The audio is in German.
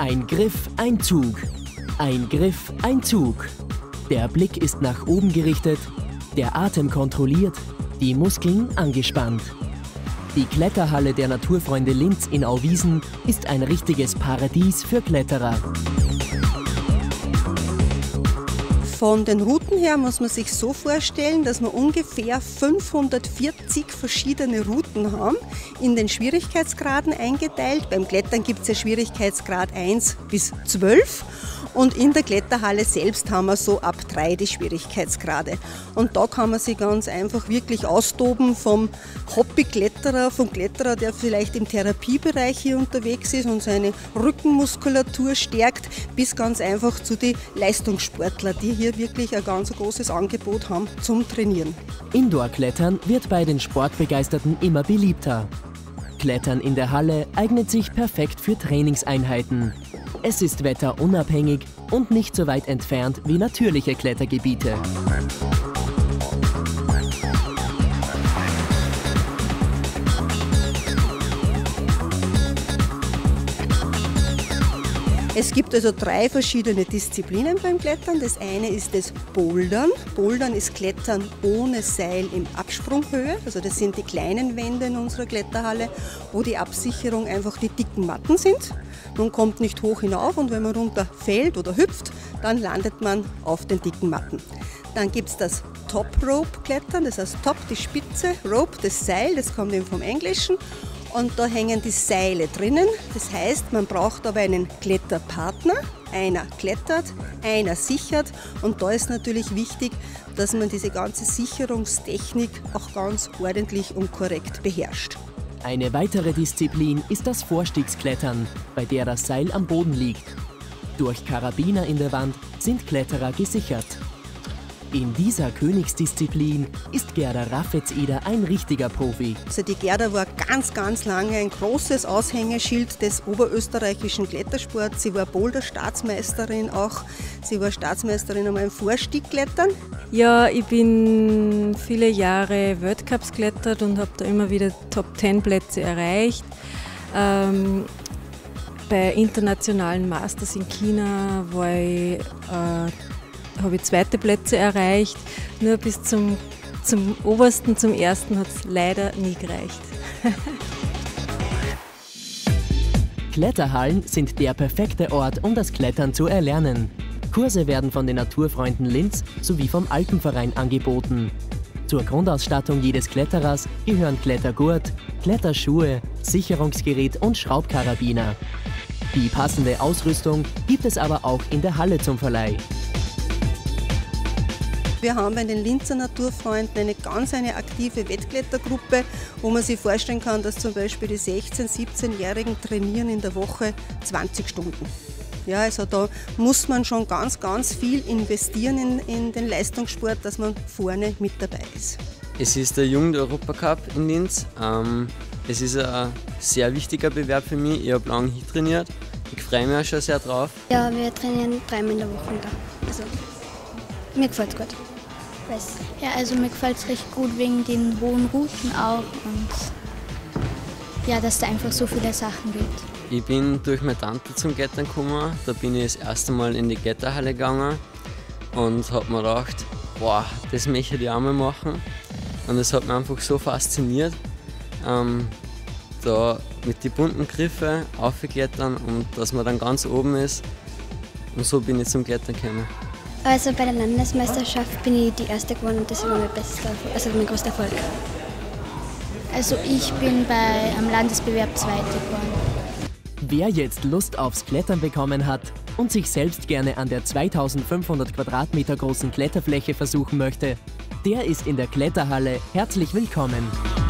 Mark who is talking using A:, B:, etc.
A: Ein Griff, ein Zug. Ein Griff, ein Zug. Der Blick ist nach oben gerichtet, der Atem kontrolliert, die Muskeln angespannt. Die Kletterhalle der Naturfreunde Linz in Auwiesen ist ein richtiges Paradies für Kletterer.
B: Von den Routen her muss man sich so vorstellen, dass wir ungefähr 540 verschiedene Routen haben, in den Schwierigkeitsgraden eingeteilt. Beim Klettern gibt es ja Schwierigkeitsgrad 1 bis 12 und in der Kletterhalle selbst haben wir so ab 3 die Schwierigkeitsgrade. Und da kann man sich ganz einfach wirklich austoben vom Hobbykletterer, vom Kletterer, der vielleicht im Therapiebereich hier unterwegs ist und seine Rückenmuskulatur stärkt, bis ganz einfach zu den Leistungssportler, die hier wirklich ein ganz großes Angebot haben zum Trainieren.
A: Indoor-Klettern wird bei den Sportbegeisterten immer beliebter. Klettern in der Halle eignet sich perfekt für Trainingseinheiten. Es ist wetterunabhängig und nicht so weit entfernt wie natürliche Klettergebiete.
B: Es gibt also 3 verschiedene Disziplinen beim Klettern. Das eine ist das Bouldern. Bouldern ist Klettern ohne Seil in Absprunghöhe. Also das sind die kleinen Wände in unserer Kletterhalle, wo die Absicherung einfach die dicken Matten sind. Man kommt nicht hoch hinauf und wenn man runterfällt oder hüpft, dann landet man auf den dicken Matten. Dann gibt es das Top-Rope-Klettern, das heißt Top, die Spitze, Rope, das Seil, das kommt eben vom Englischen. Und da hängen die Seile drinnen. Das heißt, man braucht aber einen Kletterpartner. Einer klettert, einer sichert. Und da ist natürlich wichtig, dass man diese ganze Sicherungstechnik auch ganz ordentlich und korrekt beherrscht.
A: Eine weitere Disziplin ist das Vorstiegsklettern, bei der das Seil am Boden liegt. Durch Karabiner in der Wand sind Kletterer gesichert. In dieser Königsdisziplin ist Gerda Raffetseder ein richtiger Profi.
B: Also die Gerda war ganz lange ein großes Aushängeschild des oberösterreichischen Klettersports. Sie war Boulder-Staatsmeisterin auch. Sie war Staatsmeisterin am Vorstiegklettern.
C: Ja, ich bin viele Jahre Weltcups geklettert und habe da immer wieder Top-10-Plätze erreicht. Bei internationalen Masters in China habe ich 2. Plätze erreicht. Nur bis zum obersten, zum ersten hat es leider nie gereicht.
A: Kletterhallen sind der perfekte Ort, um das Klettern zu erlernen. Kurse werden von den Naturfreunden Linz sowie vom Alpenverein angeboten. Zur Grundausstattung jedes Kletterers gehören Klettergurt, Kletterschuhe, Sicherungsgerät und Schraubkarabiner. Die passende Ausrüstung gibt es aber auch in der Halle zum Verleih.
B: Wir haben bei den Linzer Naturfreunden eine aktive Wettklettergruppe, wo man sich vorstellen kann, dass zum Beispiel die 16-, 17-Jährigen trainieren in der Woche 20 Stunden. Ja, also da muss man schon ganz viel investieren in den Leistungssport, dass man vorne mit dabei ist.
D: Es ist der Jugend-Europacup in Linz. Es ist ein sehr wichtiger Bewerb für mich. Ich habe lange hier trainiert. Ich freue mich auch schon sehr drauf.
E: Ja, wir trainieren 3-mal in der Woche da. Also, mir gefällt es gut. Ja, also mir gefällt es recht gut wegen den hohen Routen auch und ja, dass es da einfach so viele Sachen gibt.
D: Ich bin durch meine Tante zum Klettern gekommen. Da bin ich das erste Mal in die Kletterhalle gegangen und habe mir gedacht, boah, das möchte ich auch mal machen. Und es hat mich einfach so fasziniert, da mit den bunten Griffen aufzuklettern und dass man dann ganz oben ist. Und so bin ich zum Klettern gekommen.
E: Also bei der Landesmeisterschaft bin ich die Erste geworden und das war mein größter Erfolg. Also ich bin am Landesbewerb Zweite geworden.
A: Wer jetzt Lust aufs Klettern bekommen hat und sich selbst gerne an der 2500 Quadratmeter großen Kletterfläche versuchen möchte, der ist in der Kletterhalle herzlich willkommen.